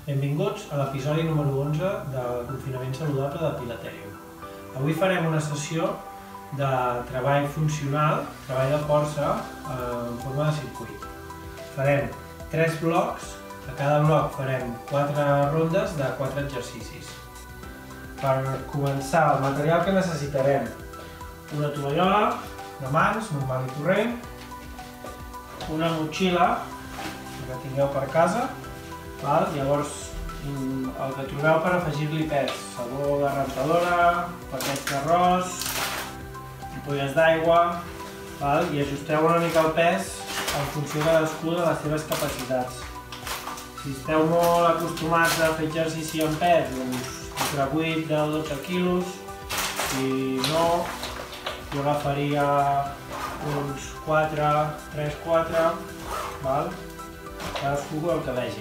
Benvinguts a l'episodi número 11 del confinament saludable de Pilaterium. Avui farem una sessió de treball funcional, treball de força en forma de circuit. Farem 3 blocs, a cada bloc farem 4 rondes de 4 exercicis. Per començar, el material que necessitarem: una tovallola de mans, normal i corrent, una motxilla que tingueu per casa. Llavors, el que trobeu per afegir-li pes: sabó de rentadora, paquets d'arròs, ampolles d'aigua, i ajusteu una mica el pes en funció de cadascú de les seves capacitats. Si esteu molt acostumats a fer exercici amb pes, doncs entre 8 i 12 quilos. Si no, jo agafaria uns 3-4, cadascú el que vegi.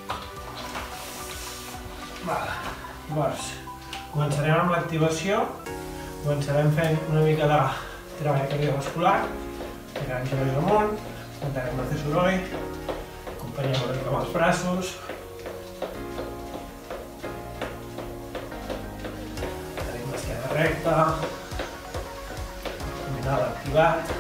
Llavors, començarem amb l'activació. Començarem fent una mica de treball cardiovascular. Tirarem genolls amunt, intentarem no fer soroll, acompanyem una mica amb els braços. Tenim l'esquena recta, abdominal activat.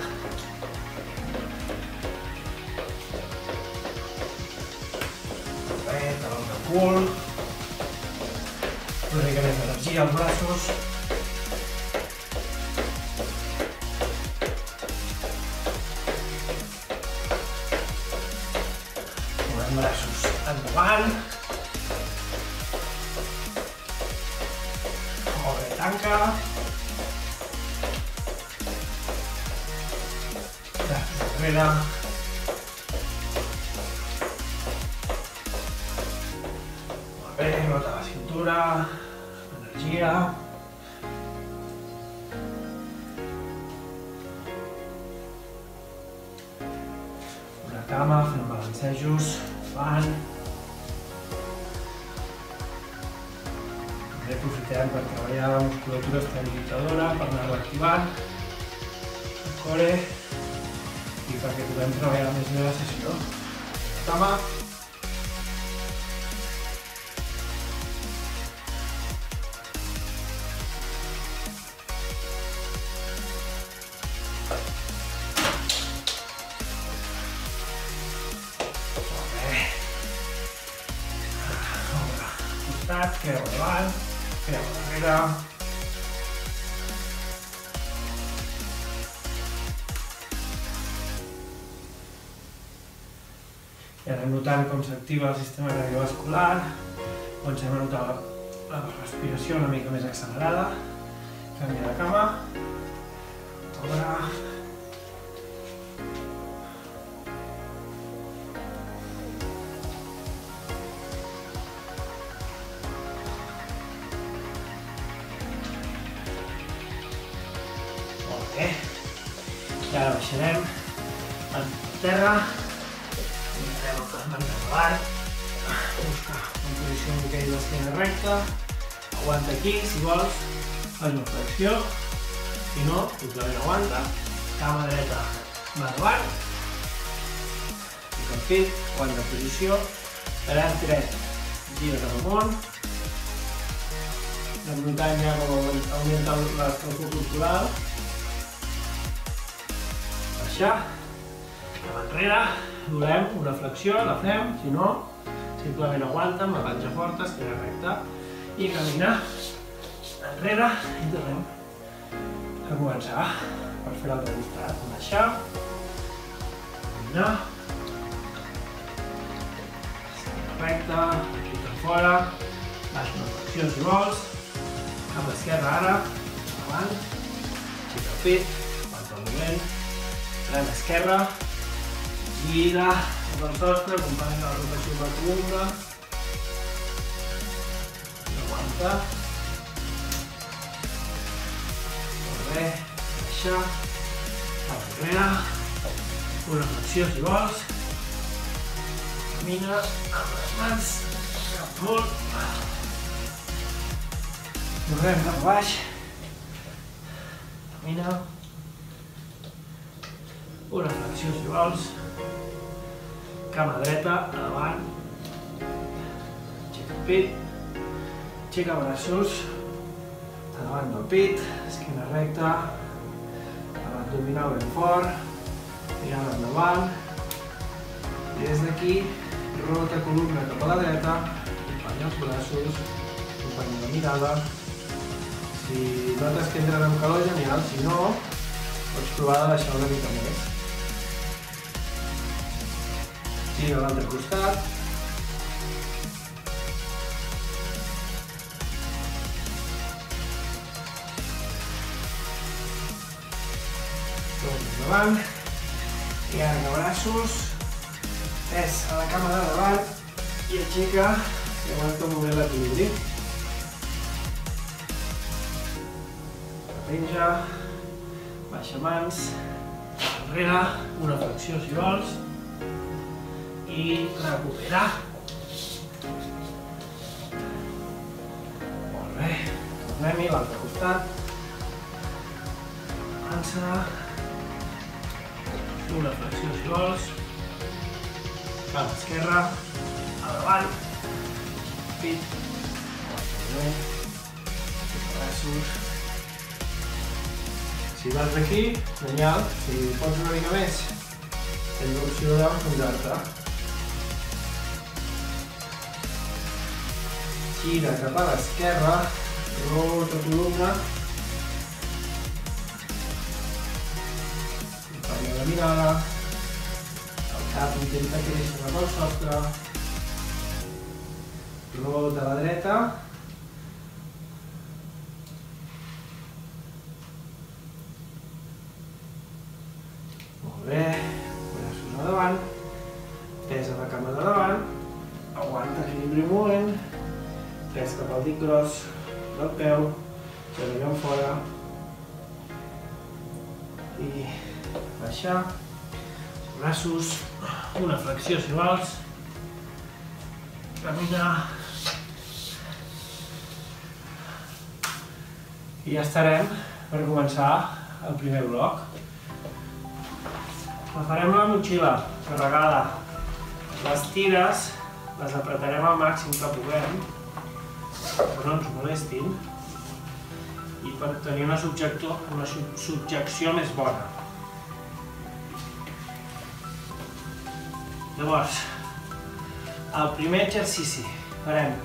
Talons de cul. Una mica més d'energia als braços. Movem braços endavant. Obre, tanca. Braços enrere. Molt bé, rota la cintura. Energia. Una cama, fent balancejos, fan. També aprofitem per treballar la musculatura estabilitzadora, per anar-la activant, el core, i perquè puguem treballar més bé la sessió. Cama. Creu davant, creu darrere. I anem notant com s'activa el sistema cardiovascular, comencem a notar la respiració una mica més accelerada. Canvi de cama. Obre. I ara baixarem a terra, mirarem les mans endavant, buscar una posició en què hi l'esquena recta, aguanta aquí, si vols, fas una flexió, si no, simplement aguanta, cama dreta, mà davant, fica el pit, aguanta posició, braç dret, gira cap amunt, anem notant ja com augmenta l'escalfor corporal. Cap enrere, volem una flexió, la fem, si no, simplement aguanta amb la panxa forta, esquena recta, i caminar enrere i tornem a començar per fer l'altre costat. Baixar, caminar, esquena recta, pit fora, baix una flexió si vols, cap a l'esquerra ara, davant, gira el pit, aguanta el moviment. Tren esquerra, gira el sostre, acompanya la rotació per columna, aguanta, molt bé, baixa, cap enrere, una flexió si vols, camina amb les mans cap amunt, tornem cap a baix, camina, una flexió si vols, cama dreta, a davant, pit, aixeca braços, davant del pit, esquena recta, abdominal ben fort, mirada endavant, i des d'aquí rota columna cap a la dreta, acompanya els braços, acompanya la mirada. Si notes que entren amb calor, genial, si no, pots provar de baixar una mica més. Gira a l'altre costat. Endavant. I ara braços, pes a la cama de davant i aixeca i aguanta un moment l'equilibri. Penja, baixa mans, enrere, una flexió si vols, i recupera. Molt bé, tornem-hi a l'altre costat. Avança, una flexió si vols, a l'esquerra, a davant, pit, braços. Si vas aquí, genial, si pots una mica més, tens l'opció d'enfonsar-te. Gira cap a l'esquerra, rota columna, acompanya la mirada, el cap intenta créixer cap al sostre, rota a la dreta, bé, braços a davant, pes a la cama de davant, aguanta equilibri un moment, pes cap al dit gros del peu, genoll enfora, i baixar, braços, una flexió si vols, caminar, i ja estarem per començar el primer bloc. Agafarem la motxilla carregada, les tires, les apretarem al màxim que puguem, que no ens molestin, i per tenir una subjecció més bona. Llavors, el primer exercici, farem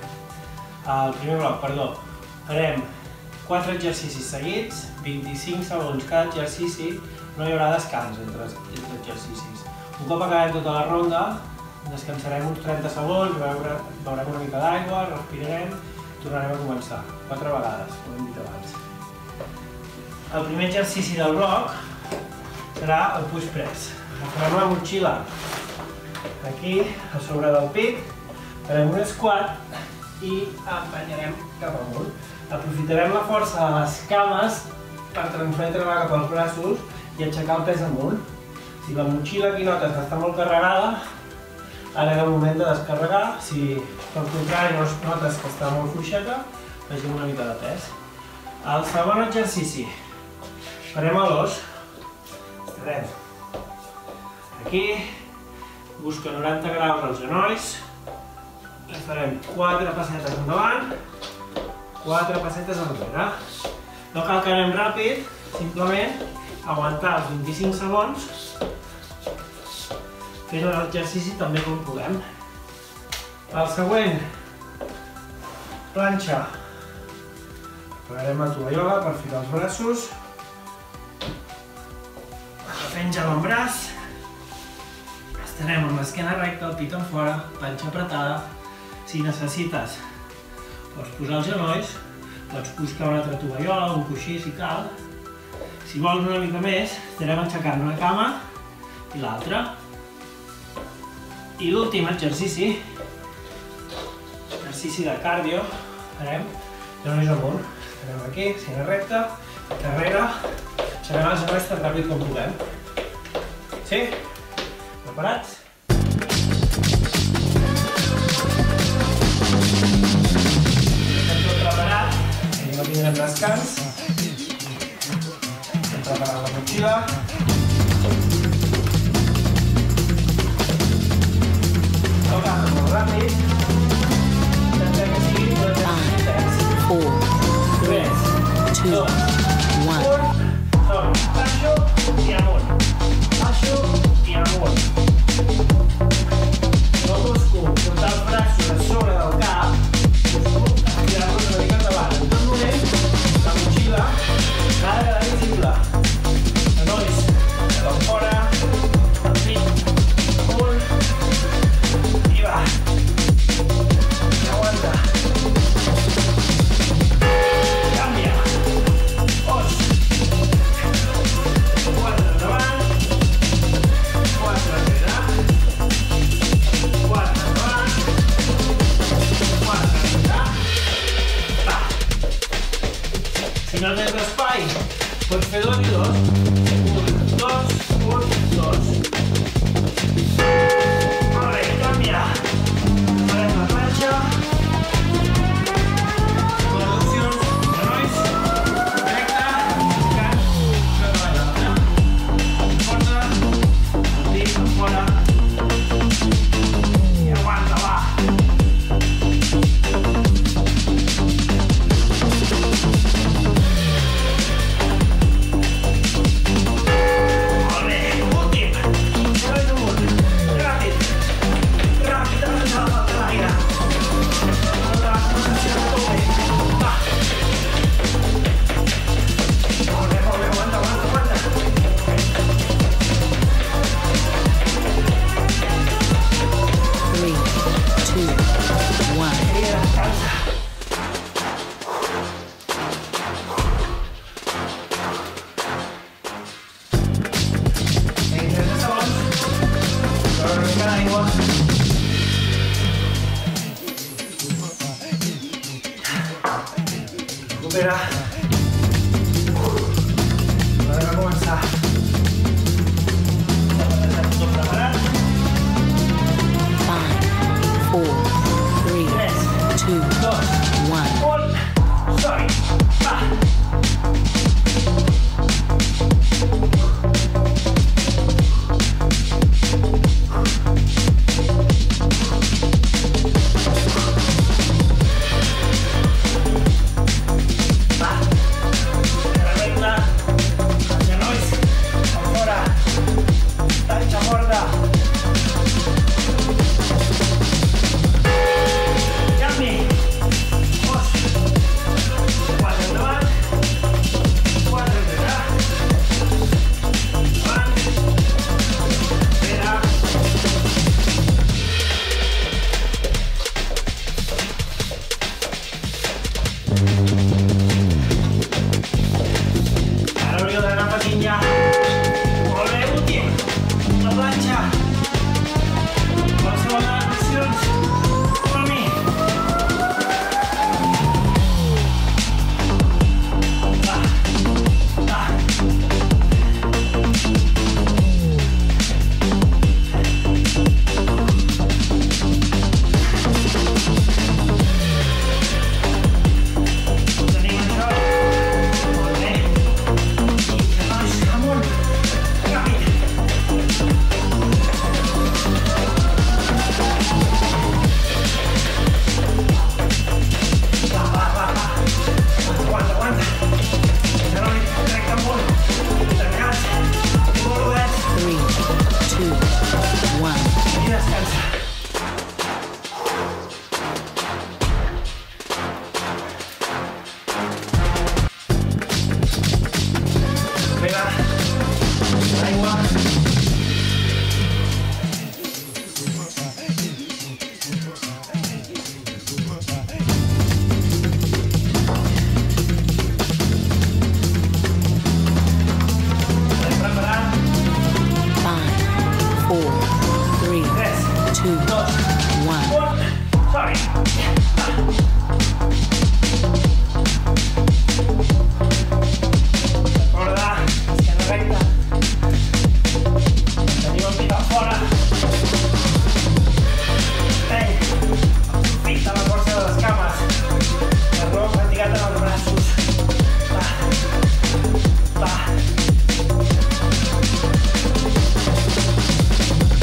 4 exercicis seguits, 25 segons cada exercici, no hi haurà descans entre exercicis. Un cop acabem tota la ronda, descansarem uns 30 segons, beurem una mica d'aigua, respirarem i tornarem a començar. 4 vegades, com hem dit abans. El primer exercici del bloc serà el push press. Agafarem la motxilla aquí, a sobre del pit, farem un squat i empenyarem cap amunt. Aprofitarem la força de les cames per transmetre-la cap als braços i aixecar el pes amunt. Si la motxilla aquí notes que està molt carregada, ara és el moment de descarregar. Si pel contrari notes que està molt fluixeta, afegim una mica de pes. El segon exercici, farem a l'os. Estarem aquí, busca 90 graus als genolls i farem 4 passetes endavant, 4 passetes enrere. No cal que anem ràpid, simplement aguantar els 25 segons fent l'exercici també com puguem. El següent, planxa. Preparem la tovallola per ficar els braços. La penja l'embraç. Estarem amb l'esquena recta, el pit enfora, panxa apretada. Si necessites, pots posar els genolls, pots buscar una altra tovallola, un coixí si cal. Si vols una mica més, estarem aixecant una cama i l'altra. I l'últim exercici de cardio, farem genolls amunt. Estarem aquí, esquena recta, darrere, aixecarem els genolls tan ràpid com puguem. Sí? Preparats? Estem tot preparat, no tindrem descans. Preparar la motxilla. Toca molt ràpid. Intentem Pots fer 2 i 2. 1, 2, 1, 2. Molt bé, canvia. Farem la planxa. Reduccions, genolls, recte, cant, treballa. Força, dit, fora. I aguanta, va. Recupera. Ara va començar. Tot preparat. 5, 4, 3, 2, 1. Sorry. Va.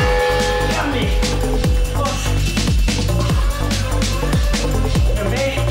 També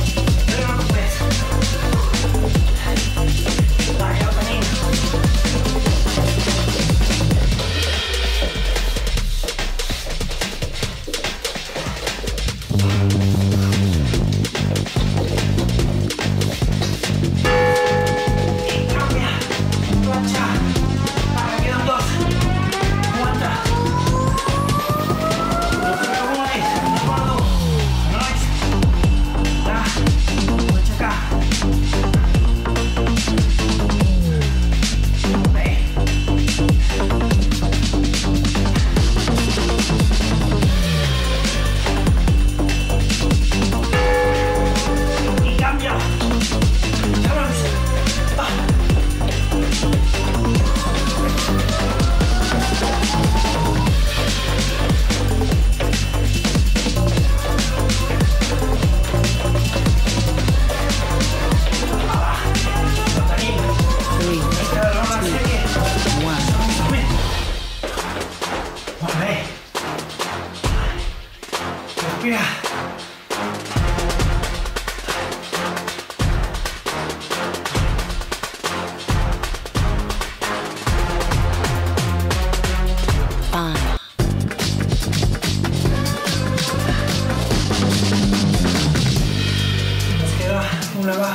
Una va.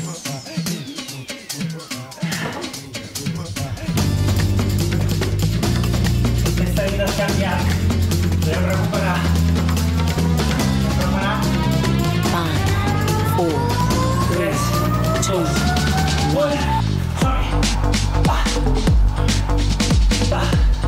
Aquesta vida és canviat. Podem recuperar. Preparat. 5, 4, 3, 2, 1. Som-hi. Va. Va.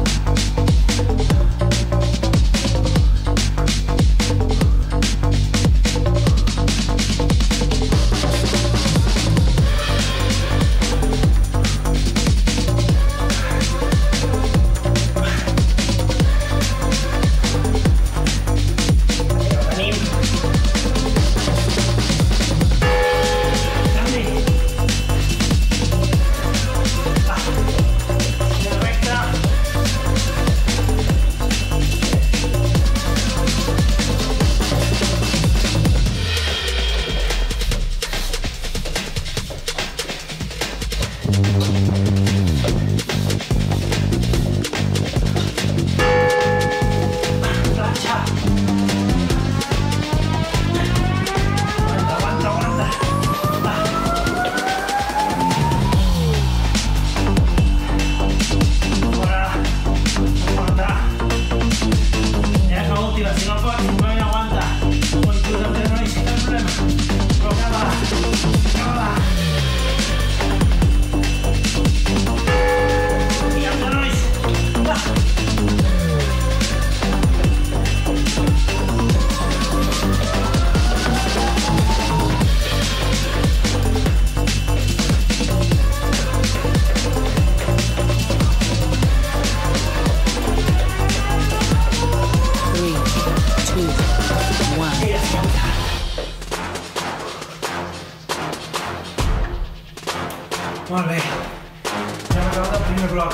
Molt bé, ja hem acabat el primer bloc.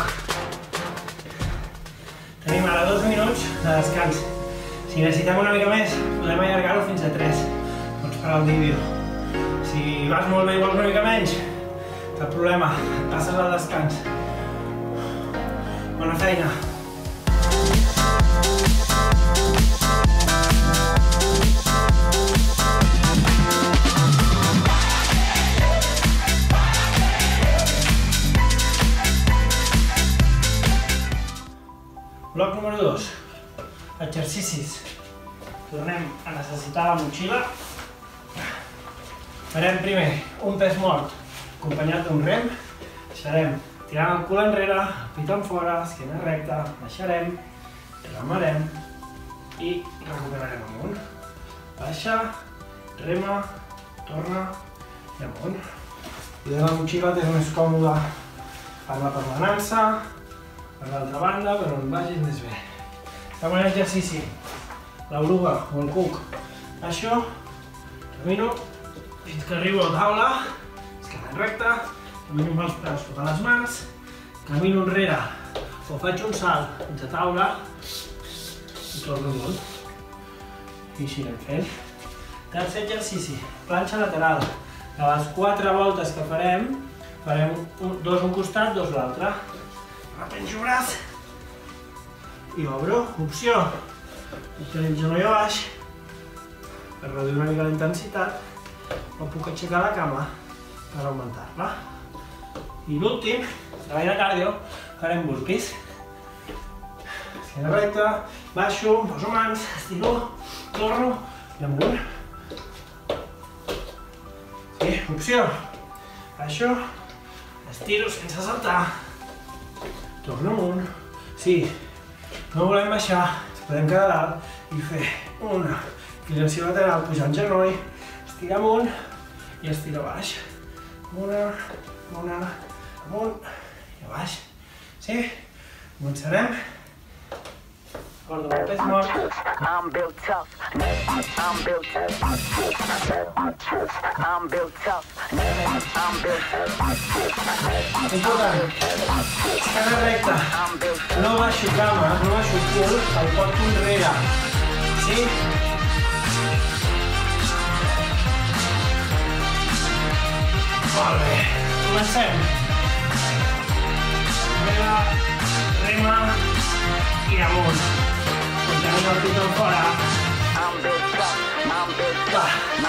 Tenim ara 2 minuts de descans. Si necessitem una mica més, podem allargar-ho fins a 3. Pots parar el vídeo. Si vas molt bé i vols una mica menys, cap problema, passes al descans. Bona feina. Bloc número 2, exercicis. Tornem a necessitar la motxilla. Farem primer un pes mort acompanyat d'un rem. Deixarem tirant el cul enrere, pit en fora, esquena recta, baixarem, remarem i recuperarem amunt. Baixa, rema, torna i amunt. I la motxilla és més còmoda per la permanència, per l'altra banda, per on vagis més bé. Segon exercici, l'oruga o el cuc. Això, camino fins que arribo a taula, esquena recta, camino amb els peus sota les mans, camino enrere o faig un salt fins a taula i torno amunt. I així anem fent. Tercer exercici, planxa lateral. De les 4 voltes que farem, farem 2 un costat, 2 l'altre. Repenjo el braç i obro. Opció, tenir el genoll a baix per reduir una mica la intensitat, o puc aixecar la cama per augmentar-la. I l'últim, treball de cardio, farem burpees. Esquena recta, baixo, poso mans, estiro, torno i amunt. Sí, opció, baixo, estiro sense saltar, torno amunt. Sí, no volem baixar, ens podem quedar dalt i fer una inclinació lateral pujant genoll, estirar amunt i estirar baix. Una, amunt i a baix. Sí? Començarem. Recordo el pes mort. I'm built tough. I'm built tough. I'm built tough. I'm built tough. Important. Esquena recta. No baixo cama, no baixo cul, el porto enrere. Sí? Molt bé. Comencem. Rema, rema i amunt. Tenim el pit fora. Va.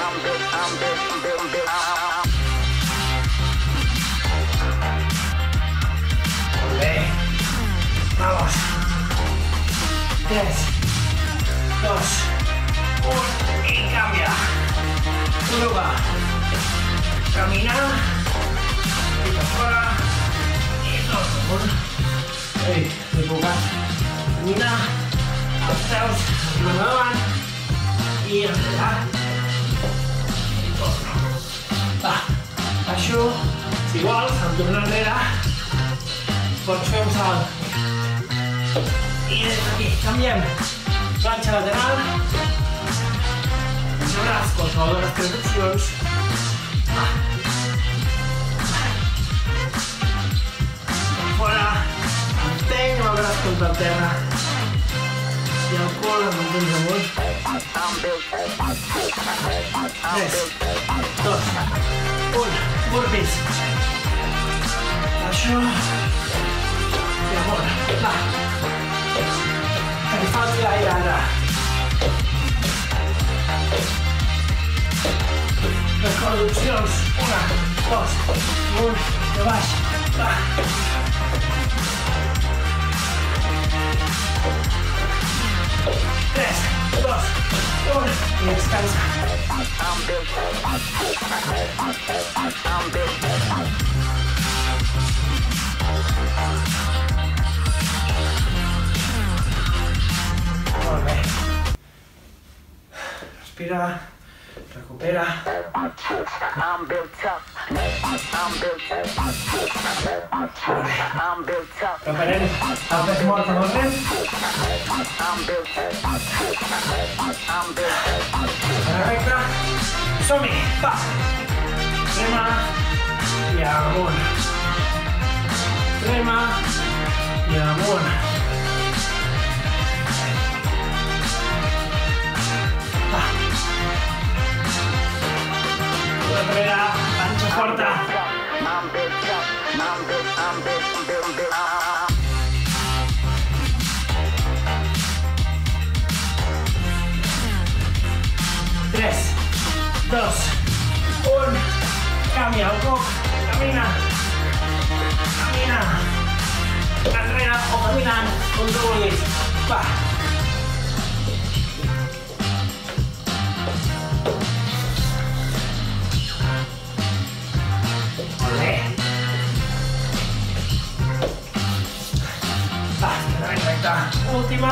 Molt bé. Vamos. 3, 2, 1 i canvia. Prova. Camina. Pit fora. I tot amunt. Ei, he tocat. Camina. Els peus endavant i enrere. I torno. Va, baixo. Si vols, em torno enrere. Pots fer un salt. I des d'aquí, canviem. Planxa lateral. Planxa braç, qualsevol de les 3 opcions. Va. Fora. Entenc el braç contra el terra. I el cul el mantens amunt. 3, 2, 1, burpees. Baixo. I amunt. Va. Que li falti l'aire ara. Recordo opcions. 1, 2, 1, de baix. Va. 3, 2, 1 i descansa. Molt bé. Respira, recupera. Preparem el pes mort amb el rem. Ara recte. Som-hi. Va. Rema i amunt. Rema i amunt. Va. Enrere, panxa forta. 3, 2, 1. Canvia el cop. Camina. Camina. Enrere o caminant, com tu vulguis. Va. Molt bé. Va, recte. Última.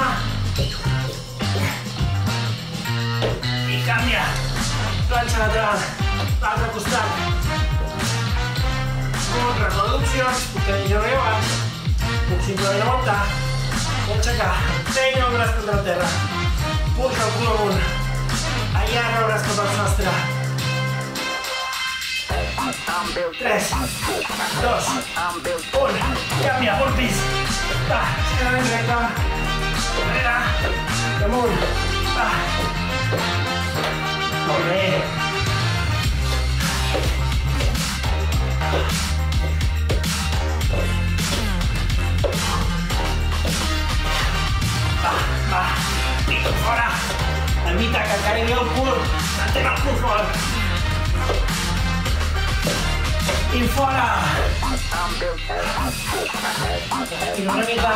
I canvia. Planxa lateral. L'altre costat. Reproduccions. Puc tenir jo abans. Puc simplement aguantar. Puc aixecar. Tenc el braç contra el terra. Puja el cul amunt. Allarga el braç cap al sostre. 3, 2, 1. Canvia, burpees. Va, esquerra dreta. Enrere. I amunt. Va. Molt bé. Va. Pit fora. Evita que caigui el cul. Mantén el cul fort. I fora. I una mica.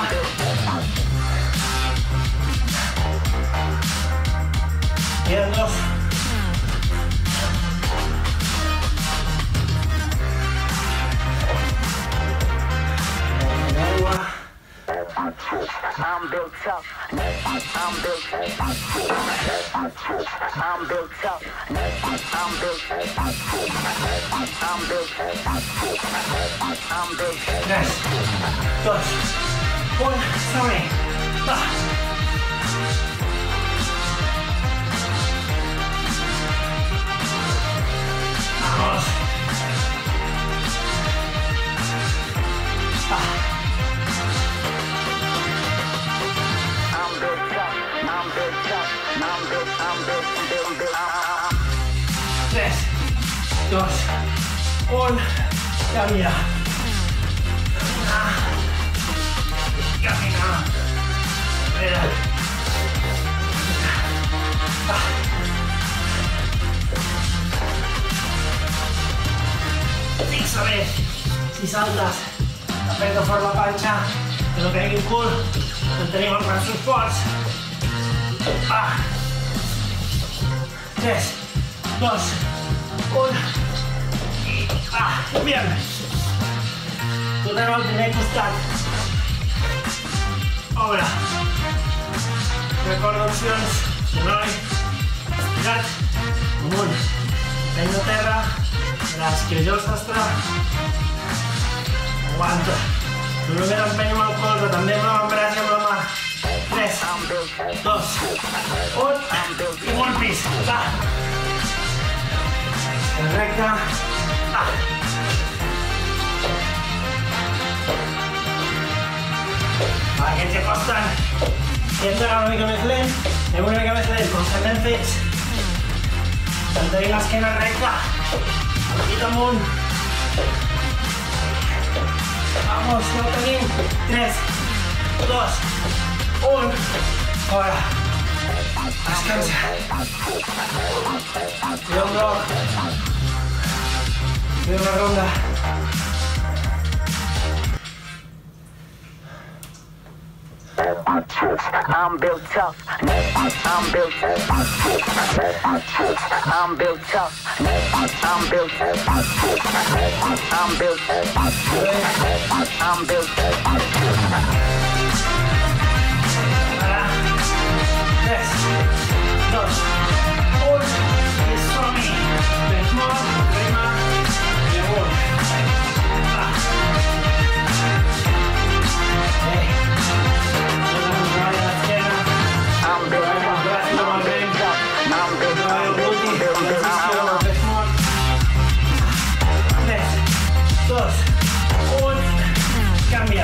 Queden 2. Aigua. I'm built tough. I'm built I'm built tough. I'm built I'm built I'm built 3, 2, 1. Som-hi. Va. Vamos. Va. I'm built tough. I'm built tough. I'm built I'm built 3, 2, Un, canvia. Camina. Enrere. Fixa bé. Si saltes, apreta fort la panxa, que no caigui el cul. Mantenim els braços forts. 3, 2, 1 i bien. Tornem al primer costat. Obre. Recorda opcions. Genoll. Estirat. Amunt. Peny de terra. Braç que jo el sostre. Aguanta. No només empenyo amb el colze, també amb l'avantbraç i amb la mà. 3, 2, 1 i golpis. Esquena recta. Aquests ja costen. Si hem d'anar una mica més lent, anem una mica més lent, com estem ben fets. Mantenim l'esquena recta. Petit amunt. Vamos, ja ho tenim. 3, 2, 1. Fora. Descansa. Tira un bloc. Tira una ronda. I'm built tough. I'm built tough. I'm built tough. I'm built tough. I'm built tough. I'm built tough. 3, 2, 1. I som-hi. Més molt, prima i amunt. Canvia.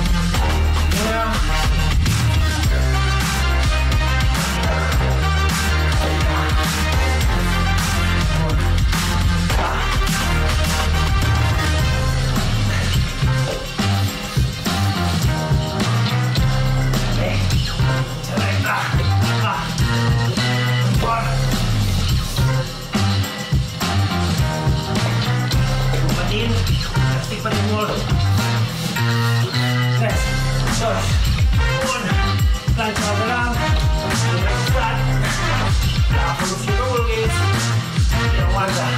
Estic patint molt. 3, 2, 1. Planxa lateral. L'altre costat. Agafa l'opció que vulguis. I aguanta.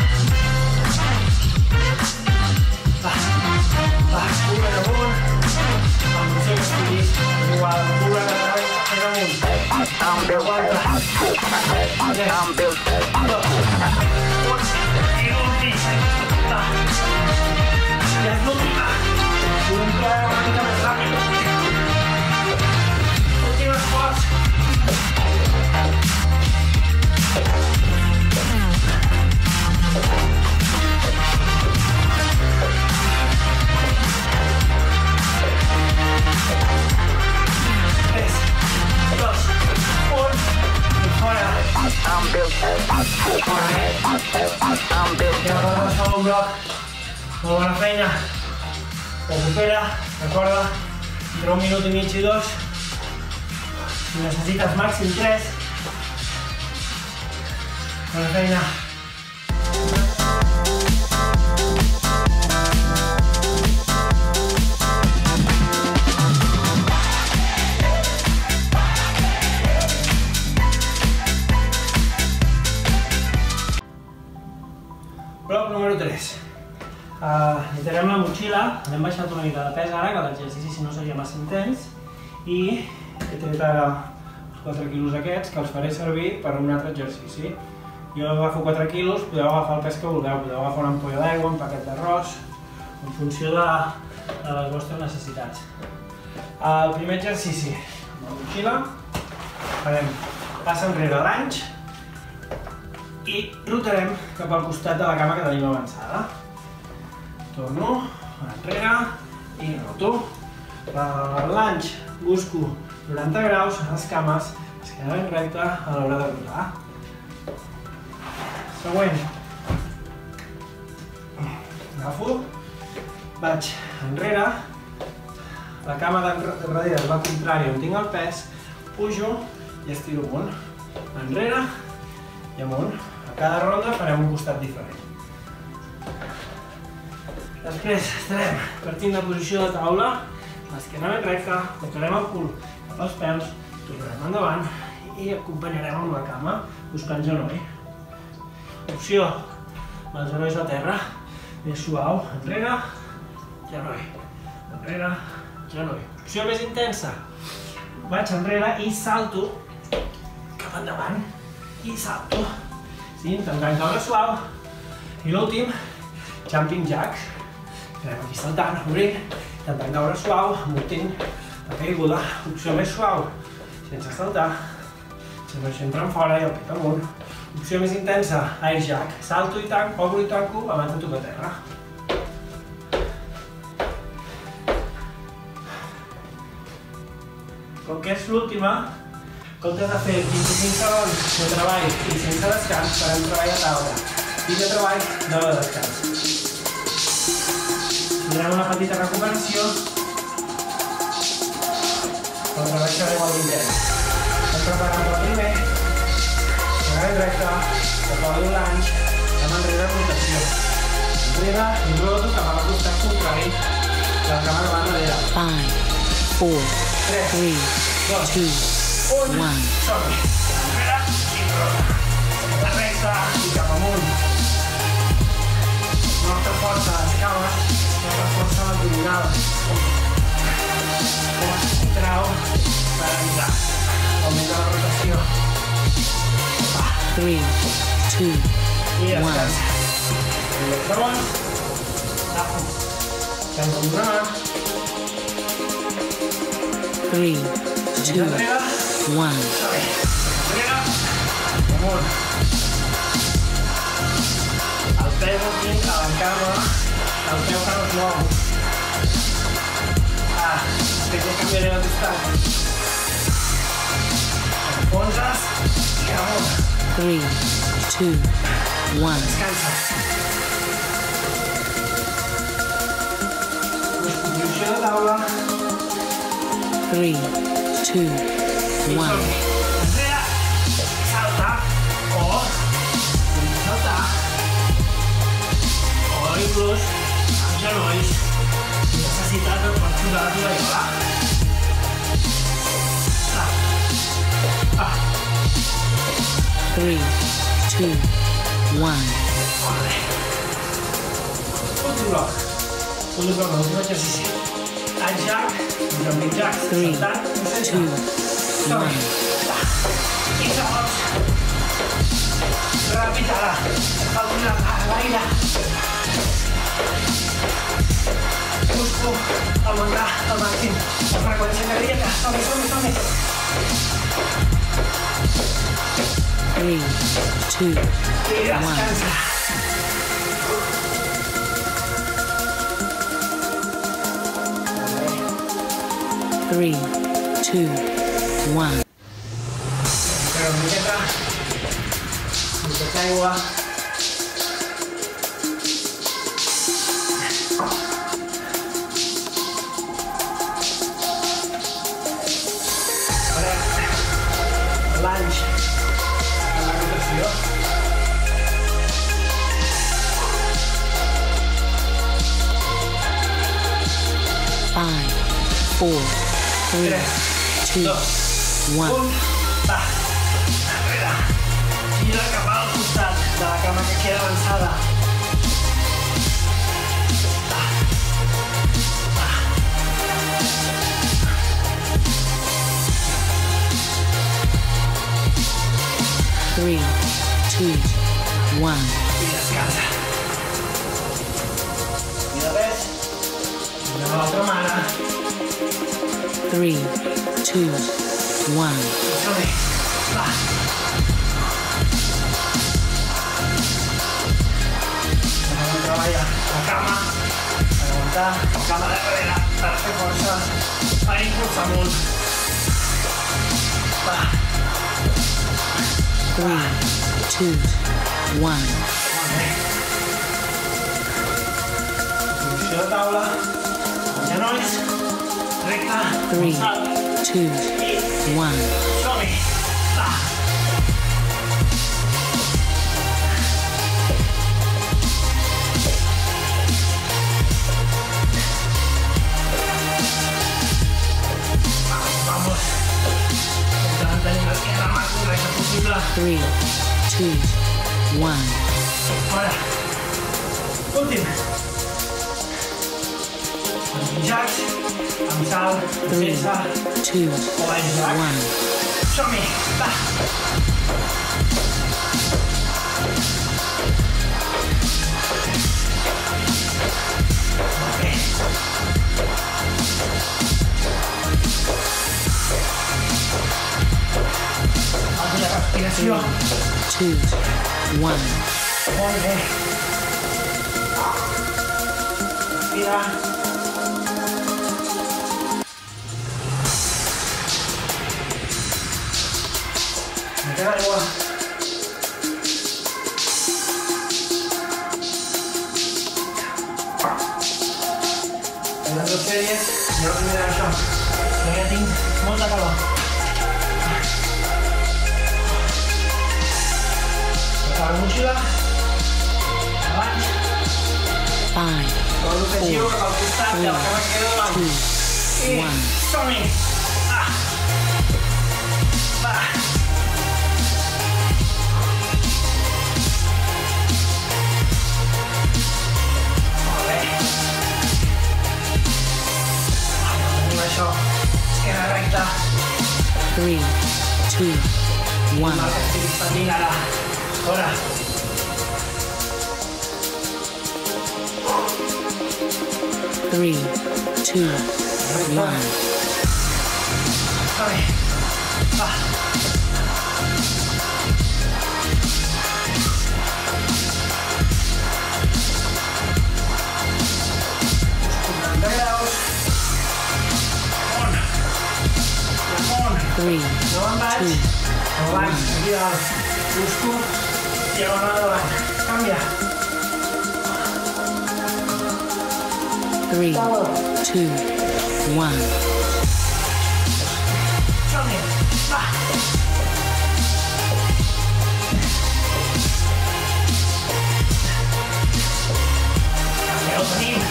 Cura damunt. Amb l'opció que estiguis. Igual, cura lateral és amunt. Aguanta. 3, 2, 1. I golpis. Ja és l'última. Podem treure una mica més ràpid. Últim esforç. Tres, dos, un, i fora. Ja va el segon bloc. Molt bona feina. Recupera, recorda, entre 1 minut i mig i 2. Si necessites màxim 3. Bona feina. Bloc número 3. Integrem la motxilla, hem baixat una mica de pes ara, que l'exercici si no seria massa intens, i he tret ara els 4 quilos aquests, que els faré servir per un altre exercici. Jo agafo 4 quilos, podeu agafar el pes que vulgueu, podeu agafar una ampolla d'aigua, un paquet d'arròs, en funció de les vostres necessitats. El primer exercici, amb la motxilla, farem passa enrere l'anys i rotarem cap al costat de la cama que tenim avançada. Torno enrere i roto. L'anys busco 90 graus a les cames, esquena ben recta a l'hora de rotar. Següent. Agafo, vaig enrere, la cama de darrere és la contrària on tinc el pes, pujo i estiro amunt, enrere i amunt. A cada ronda farem un costat diferent. Després estarem partint de posició de taula, l'esquena ben recta, tocarem el cul cap als peus, tornarem endavant i acompanyarem amb la cama buscant genoll. Opció amb els genolls a terra, més suau, enrere, genoll, enrere, genoll. Opció més intensa, vaig enrere i salto cap endavant i salto, sí, intentant caure suau. I l'últim, jumping jacks. Anem aquí saltant, obrint, intentant caure suau, amortint la caiguda. Opció més suau, sense saltar, sempre fora i el pit amunt. Opció més intensa, air jack. Salto i tanco, obro i tanco abans de tocar terra. Com que és l'última, en comptes de fer 25 segons de treball i sense descans, farem treball a taula. I de treball, no de descans. Tindrem una petita recuperació, però treballarem el intens. Estem preparant per primer, anem recte, cap a l'anys, anem enrere en rotació. Enrere i roto cap a la costat contrari, la cama que va enrere. 5, 4, 3, 2, 1. Som-hi. Enrere i roto. La recta i cap amunt. Nostra força a les cames, nostra força a l'abdominal. Trau per evitar augmentar la rotació. 3, 2, 1. Segon. Agafo. Tanco amb una mà. 3, 2, 1. Enrere. Amunt. El peu aquí a la cama, el peu que no es mou. Després ja canviaré de costat. Enfonses i amunt. 3, 2, 1. Descansa. Posició de taula. 3, 2, 1. Enrere, salta, o sense saltar, o inclús amb genolls, si necessites el pots posar a la tovallola. 3, 2, 1. Últim bloc, l'últim exercici. High jack, jumping jack, 3, saltant, 2, 1. 15 segons. Ràpid ara, falta a l'aire. Busco augmentar al màxim la freqüència cardíaca. Som-hi. 3, 2, I 1. descansa. Three, 2, 1. Però una miqueta d'aigua. L'anys a la rotació. Five, 4, 3, 2, 1. Va. Enrere. Gira cap al costat de la cama que queda avançada. Three, 2, 1. I descansa. I de res. Anem a l'altra mà. 3, 2, 1. Som-hi. Va. Anem a treballar la cama. Per aguantar la cama de darrere. Per fer força. Per impulsar amunt. Va. 3, 2, 1. Molt bé. de taula, amb genolls, recte, 3, salt, 2, i 1. som-hi! Va! Vamos! Intentant tenir l'esquena la més recta possible. 3, 2, 1. Ara, últim. Amb pinjats, amb salt, 3, sense, 2, o en jack. 1. Som-hi, va! Molt bé. Altra respiració. 2, 1. Molt bé. Respira. Mete l'aigua. Queden 2 sèries i ara primer això. Que ja tinc molta calor. Agafar la motxilla. Avall. 5, Todo l'objectiu cap al costat i el que me queda davant. 2, I 1. som-hi! Va! Va! Molt bé. Ara tenim això. Esquena recta. 3, 2, 1. El que estic expandint ara. Fora. Three, 2, 1. Som-hi. Va! Graus. Amunt. 3, No me'n vaig. 2, No vaig. Aquí dalt. Busco. Diagonal davant. Canvia. 3, 2, 1. Som-hi. Va. També ho tenim.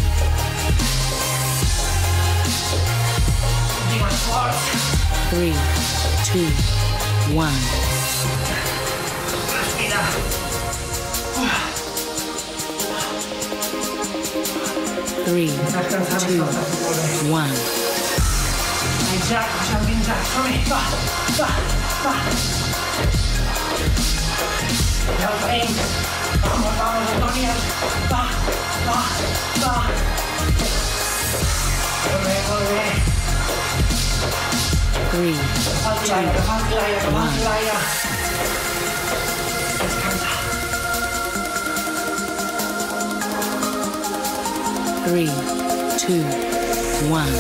Últim esforç. 3, 2, 1. Respira. 3, Estàs cansat, 2, estàs molt bé. 1. Pinjac, baixant pinjac. Som-hi. Va. Va. Va. Ja ho tenim. Vamos, vamos, Antònia. Va. Va. Va. Molt bé, molt bé. 3, Falti l'aire, falti l'aire, falti l'aire. Descansa. 3, 2, 1.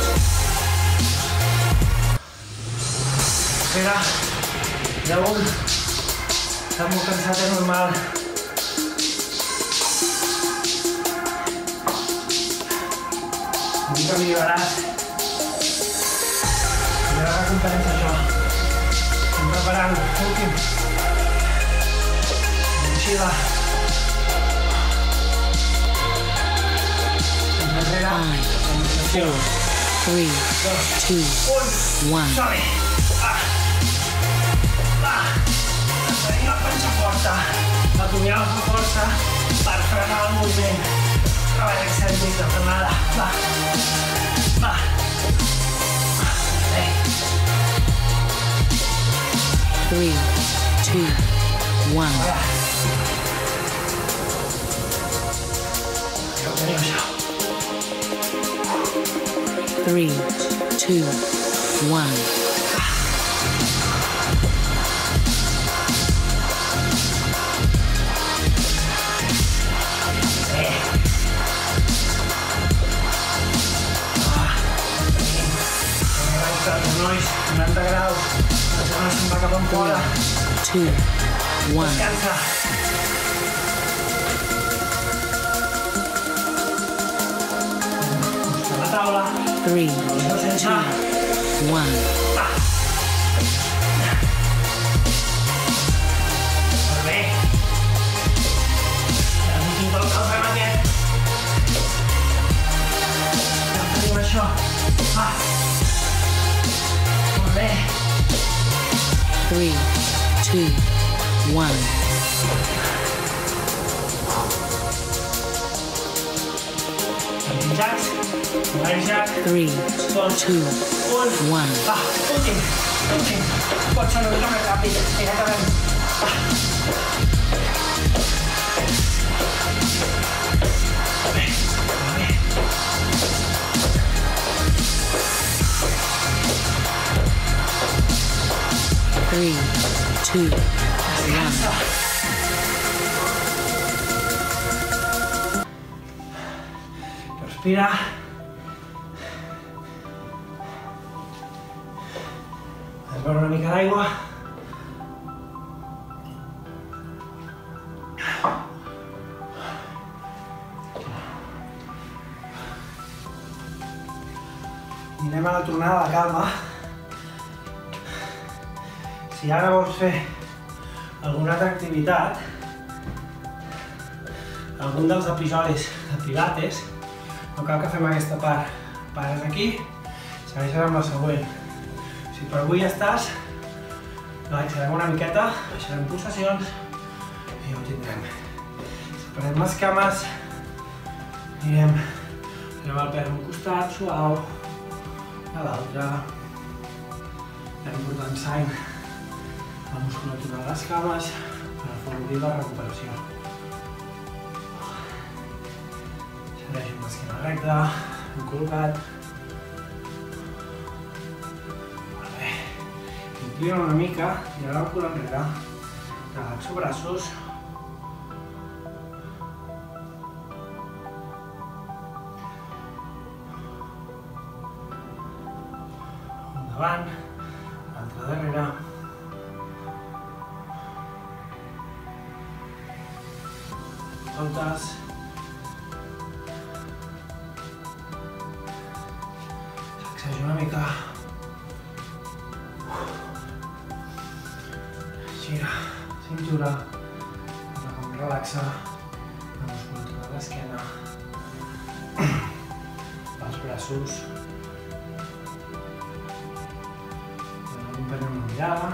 Espera. Ja un. Està molt cansat, és normal. Una mica milloraràs. I ara recuperem això. Estem preparant l'últim. Mochila. Enrere. 5, 4, 3, 2, 1. Som-hi. Va. Va. Tenim la panxa forta. L'abdominal fa força per frenar el moviment. Treball excèntric de frenada. Va. Va. Bé. 3, 2, 1. Ara. Ja ho tenim, això. 3, 2, 1. Bé. Recte, els nois, 90 graus. El genoll se'n va cap enfora. 2, 1. Descansa. taula. 3, No sense. 2, 1. Molt bé. Ja l'últim cop que el fem aquest. Ja tenim això. Molt bé. 3, 2, 1. Enginjats. Enganxat. 3, 2, 1. Últim. Pot ser una mica més ràpid. Ja acabem. Molt bé. 3, 2, 1. Respira. Has beure una mica d'aigua. I anem a la tornada a la calma. Si ara vols fer alguna altra activitat, algun dels episodis de Pilates, no cal que fem aquesta part. Pares aquí, segueixes amb la següent. Si per avui ja estàs, relaxarem una miqueta, baixarem pulsacions i ja ho tindrem. Separem les cames, anirem el peu a un costat, suau, a l'altre. Anem portant sang la musculatura de les cames per afavorir la recuperació. Segueix amb l'esquena recta, ben col·locat. Molt bé. Inclina una mica i ara el cul enrere. Relaxo braços. Un davant, l'altre darrere. Soltes. Sacseja una mica. Gira, cintura. Relaxa la musculatura de l'esquena. Els braços. Prenem una mirada.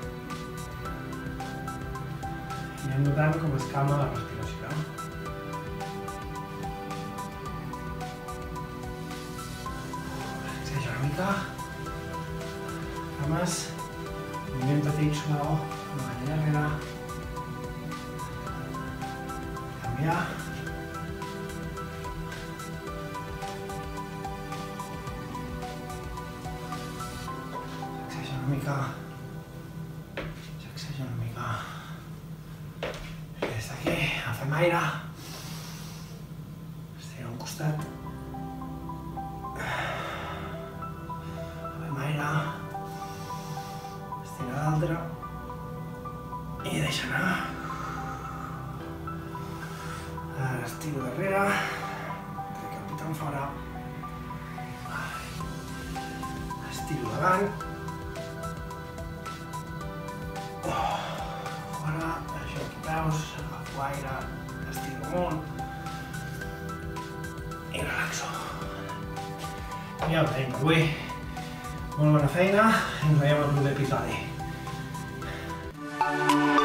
I anem notant com es calma la respiració. Relaxeja una mica. Cames. Moviment petit suau. Davant i darrere. Canviar. Sacseja una mica. Sacseja una mica. Des d'aquí, agafem aire. Estira un costat. Agafem aire. Estira l'altre. I deixa anar. Ara estiro darrere. Trec el pit enfora. Estiro davant. Fora, aixeco peus, agafo aire, estiro amunt i relaxo. Ja ho tenim per avui. Molt bona feina i ens veiem al proper episodi.